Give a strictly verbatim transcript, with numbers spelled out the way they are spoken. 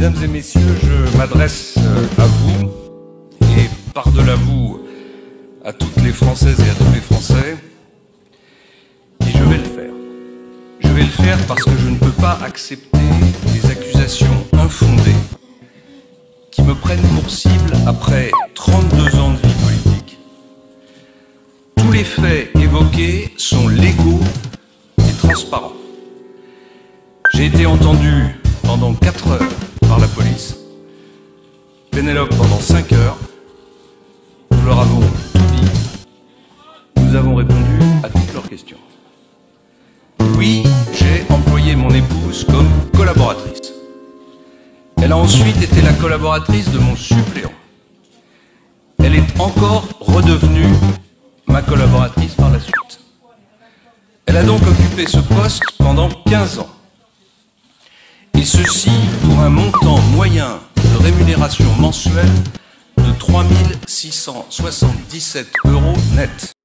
Mesdames et messieurs, je m'adresse à vous et par-delà vous à toutes les Françaises et à tous les Français, et je vais le faire. Je vais le faire parce que je ne peux pas accepter des accusations infondées qui me prennent pour cible après trente-deux ans de vie politique. Tous les faits évoqués sont légaux et transparents. J'ai été entendu pendant quatre heures par la police, Pénélope pendant cinq heures, nous leur avons tout dit, nous avons répondu à toutes leurs questions. Oui, j'ai employé mon épouse comme collaboratrice. Elle a ensuite été la collaboratrice de mon suppléant. Elle est encore redevenue ma collaboratrice par la suite. Elle a donc occupé ce poste pendant quinze ans. Et ceci pour un montant moyen de rémunération mensuelle de trois mille six cent soixante-dix-sept euros net.